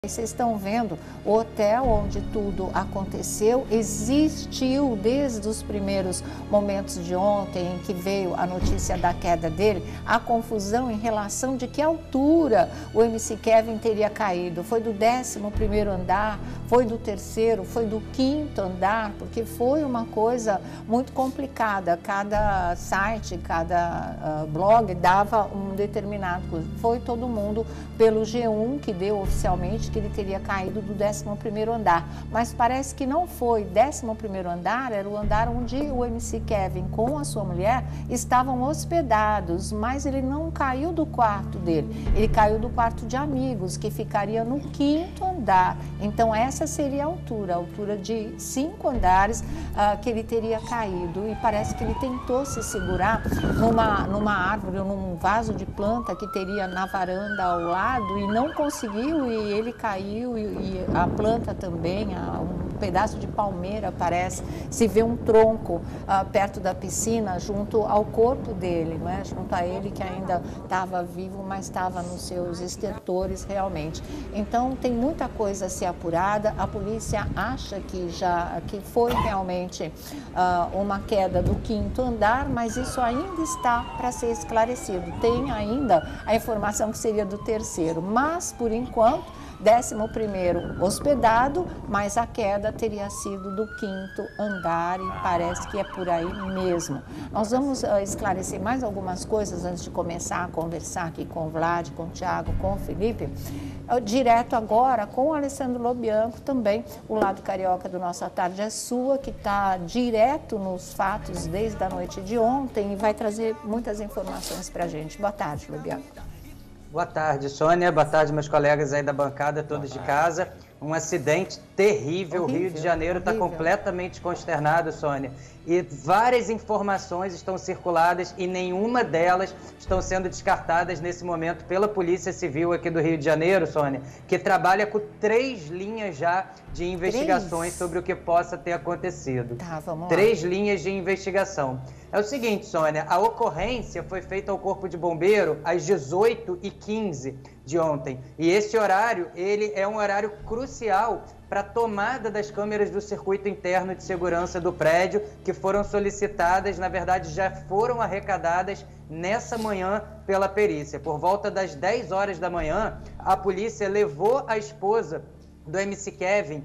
Vocês estão vendo, o hotel onde tudo aconteceu existiu desde os primeiros momentos de ontem, em que veio a notícia da queda dele, a confusão em relação de que altura o MC Kevin teria caído. Foi do 11º andar, foi do 3º, foi do 5º andar, porque foi uma coisa muito complicada. Cada site, cada blog dava um determinado coisa. Foi todo mundo pelo G1 que deu oficialmente que ele teria caído do 11º andar, mas parece que não foi. 11º andar era o andar onde o MC Kevin com a sua mulher estavam hospedados, mas ele não caiu do quarto dele, ele caiu do quarto de amigos, que ficaria no 5º andar. Então essa seria a altura de 5 andares que ele teria caído, e parece que ele tentou se segurar numa árvore ou num vaso de planta que teria na varanda ao lado e não conseguiu, e ele caiu, e a planta também, um pedaço de palmeira, parece, se vê um tronco perto da piscina, junto ao corpo dele, não é? Junto a ele, que ainda estava vivo, mas estava nos seus estertores realmente. Então tem muita coisa a ser apurada. A polícia acha que foi realmente uma queda do 5º andar, mas isso ainda está para ser esclarecido. Tem ainda a informação que seria do 3º, mas por enquanto 11º hospedado, mas a queda teria sido do 5º andar, e parece que é por aí mesmo. Nós vamos esclarecer mais algumas coisas antes de começar a conversar aqui com o Vlad, com o Thiago, com o Felipe. Direto agora com o Alessandro Lobianco, também o lado carioca do Nossa Tarde é Sua, que está direto nos fatos desde a noite de ontem e vai trazer muitas informações para a gente. Boa tarde, Lobianco. Boa tarde, Sônia. Boa tarde, meus colegas aí da bancada, todos de casa. Um acidente terrível. O Rio de Janeiro está completamente consternado, Sônia. E várias informações estão circuladas e nenhuma delas estão sendo descartadas nesse momento pela Polícia Civil aqui do Rio de Janeiro, Sônia, que trabalha com 3 linhas já de investigações sobre o que possa ter acontecido. Tá, vamos lá. 3 linhas de investigação. É o seguinte, Sônia, a ocorrência foi feita ao Corpo de Bombeiro às 18h15 de ontem. E esse horário, ele é um horário crucial para a tomada das câmeras do circuito interno de segurança do prédio, que foram solicitadas, na verdade já foram arrecadadas nessa manhã pela perícia. Por volta das 10 horas da manhã, a polícia levou a esposa do MC Kevin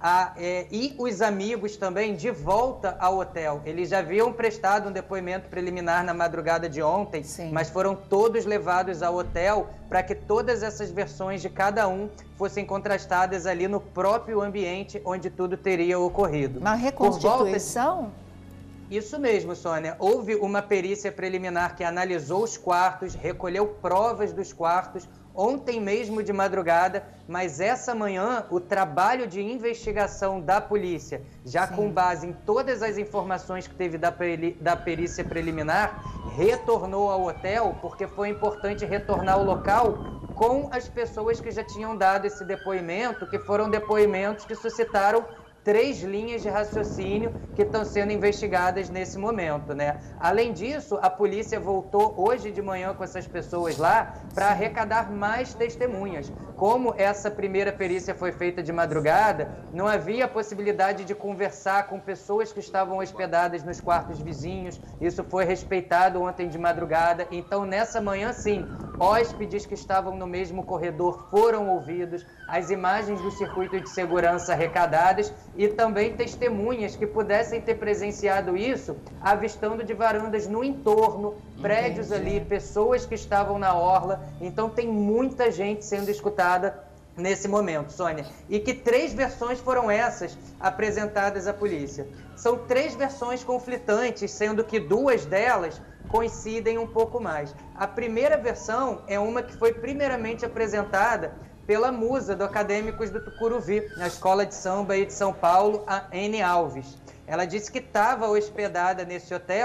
e os amigos também de volta ao hotel. Eles já haviam prestado um depoimento preliminar na madrugada de ontem, sim, mas foram todos levados ao hotel para que todas essas versões de cada um fossem contrastadas ali no próprio ambiente onde tudo teria ocorrido. Uma reconstituição? Isso mesmo, Sônia. Houve uma perícia preliminar que analisou os quartos, recolheu provas dos quartos, ontem mesmo de madrugada, mas essa manhã o trabalho de investigação da polícia, já com base em todas as informações que teve da perícia preliminar, retornou ao hotel, porque foi importante retornar ao local com as pessoas que já tinham dado esse depoimento, que foram depoimentos que suscitaram 3 linhas de raciocínio que estão sendo investigadas nesse momento, né? Além disso, a polícia voltou hoje de manhã com essas pessoas lá para arrecadar mais testemunhas. Como essa primeira perícia foi feita de madrugada, não havia possibilidade de conversar com pessoas que estavam hospedadas nos quartos vizinhos. Isso foi respeitado ontem de madrugada. Então, nessa manhã, sim, hóspedes que estavam no mesmo corredor foram ouvidos, as imagens do circuito de segurança arrecadadas e também testemunhas que pudessem ter presenciado isso, avistando de varandas no entorno, prédios ali, pessoas que estavam na orla. Então tem muita gente sendo escutada nesse momento, Sônia. E que 3 versões foram essas apresentadas à polícia. São 3 versões conflitantes, sendo que 2 delas coincidem um pouco mais. A primeira versão é uma que foi primeiramente apresentada pela musa do Acadêmicos do Tucuruvi, na Escola de Samba aí de São Paulo, a N. Alves. Ela disse que estava hospedada nesse hotel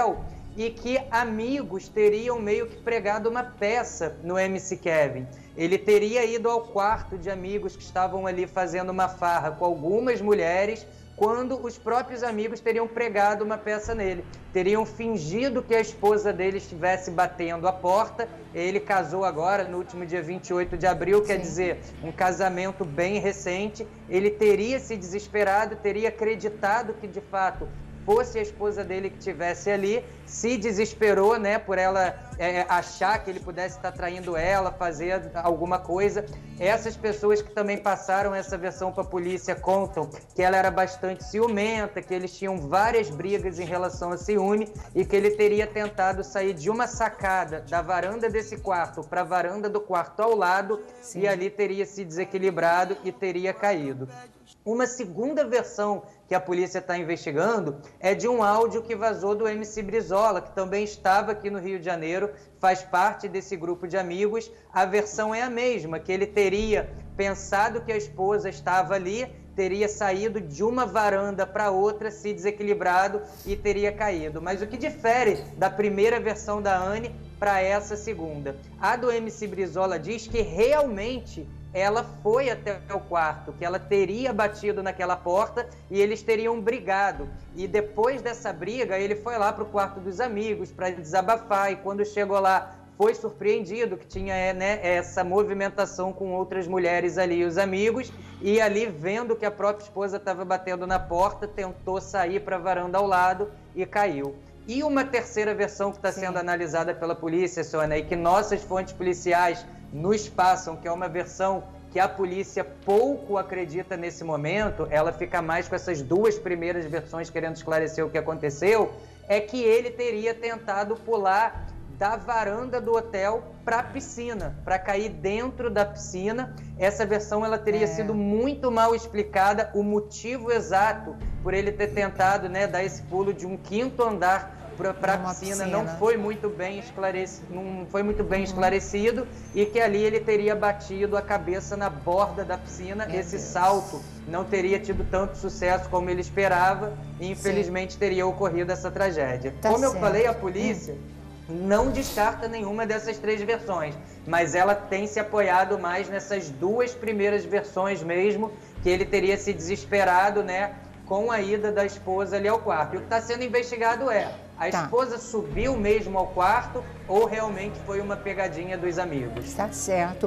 e que amigos teriam meio que pregado uma peça no MC Kevin. Ele teria ido ao quarto de amigos que estavam ali fazendo uma farra com algumas mulheres, quando os próprios amigos teriam pregado uma peça nele. Teriam fingido que a esposa dele estivesse batendo a porta. Ele casou agora, no último dia 28 de abril, quer dizer, um casamento bem recente. Ele teria se desesperado, teria acreditado que, de fato, fosse a esposa dele que estivesse ali, se desesperou, né, por ela achar que ele pudesse estar traindo ela, fazer alguma coisa. Essas pessoas que também passaram essa versão para a polícia contam que ela era bastante ciumenta, que eles tinham várias brigas em relação a ciúme e que ele teria tentado sair de uma sacada da varanda desse quarto para a varanda do quarto ao lado. Sim. E ali teria se desequilibrado e teria caído. Uma segunda versão que a polícia está investigando é de um áudio que vazou do MC Brizola, que também estava aqui no Rio de Janeiro, faz parte desse grupo de amigos. A versão é a mesma, que ele teria pensado que a esposa estava ali, teria saído de uma varanda para outra, se desequilibrado e teria caído. Mas o que difere da primeira versão da Anne para essa segunda? A do MC Brizola diz que realmente ela foi até o quarto, que ela teria batido naquela porta e eles teriam brigado. E depois dessa briga, ele foi lá para o quarto dos amigos para desabafar, e quando chegou lá, foi surpreendido que tinha essa movimentação com outras mulheres ali, os amigos, e ali, vendo que a própria esposa estava batendo na porta, tentou sair para a varanda ao lado e caiu. E uma terceira versão que está sendo analisada pela polícia, Sônia, e que nossas fontes policiais nos passam, que é uma versão que a polícia pouco acredita nesse momento, ela fica mais com essas duas primeiras versões querendo esclarecer o que aconteceu, é que ele teria tentado pular da varanda do hotel para a piscina, para cair dentro da piscina. Essa versão ela teria sido muito mal explicada, o motivo exato por ele ter tentado, né, dar esse pulo de um quinto andar para a piscina não foi muito bem esclarecido, e que ali ele teria batido a cabeça na borda da piscina. Esse salto não teria tido tanto sucesso como ele esperava e infelizmente teria ocorrido essa tragédia. Como eu falei, a polícia não descarta nenhuma dessas três versões, mas ela tem se apoiado mais nessas duas primeiras versões mesmo, que ele teria se desesperado, né, com a ida da esposa ali ao quarto. E o que está sendo investigado é: a esposa subiu mesmo ao quarto ou realmente foi uma pegadinha dos amigos? Tá certo.